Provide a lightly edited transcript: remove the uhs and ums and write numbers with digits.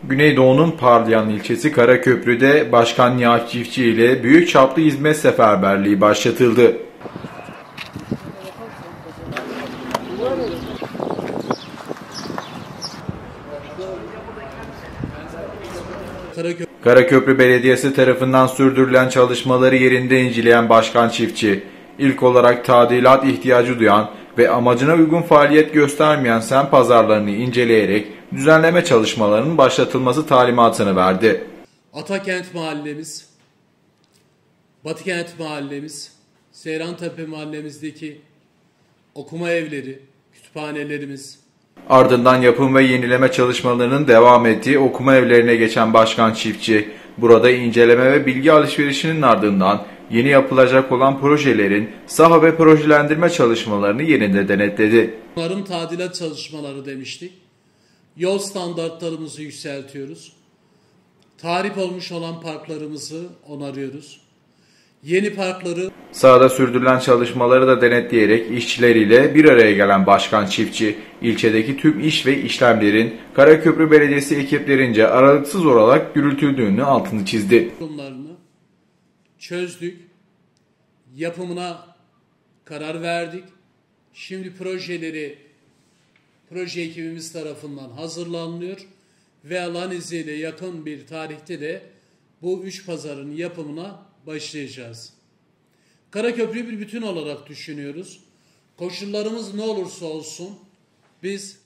Güneydoğu'nun parlayan ilçesi Karaköprü'de Başkan Nihat Çiftçi ile büyük çaplı hizmet seferberliği başlatıldı. Karaköprü Belediyesi tarafından sürdürülen çalışmaları yerinde inceleyen Başkan Çiftçi, ilk olarak tadilat ihtiyacı duyan ve amacına uygun faaliyet göstermeyen semt pazarlarını inceleyerek düzenleme çalışmalarının başlatılması talimatını verdi. Atakent Mahallemiz, Batıkent Mahallemiz, Seyrantepe Mahallemizdeki okuma evleri, kütüphanelerimiz. Ardından yapım ve yenileme çalışmalarının devam ettiği okuma evlerine geçen Başkan Çiftçi, burada inceleme ve bilgi alışverişinin ardından yeni yapılacak olan projelerin saha ve projelendirme çalışmalarını yerinde denetledi. Bunların tadilat çalışmaları demiştik. Yol standartlarımızı yükseltiyoruz. Tahrip olmuş olan parklarımızı onarıyoruz. Yeni parkları... Sahada sürdürülen çalışmaları da denetleyerek işçileriyle bir araya gelen Başkan Çiftçi, ilçedeki tüm iş ve işlemlerin Karaköprü Belediyesi ekiplerince aralıksız olarak yürütüldüğünü altını çizdi. Bunlarını çözdük, yapımına karar verdik. Şimdi proje ekibimiz tarafından hazırlanıyor ve Allah'ın izniyle yakın bir tarihte de bu 3 pazarın yapımına başlayacağız. Karaköprü'yü bir bütün olarak düşünüyoruz. Koşullarımız ne olursa olsun biz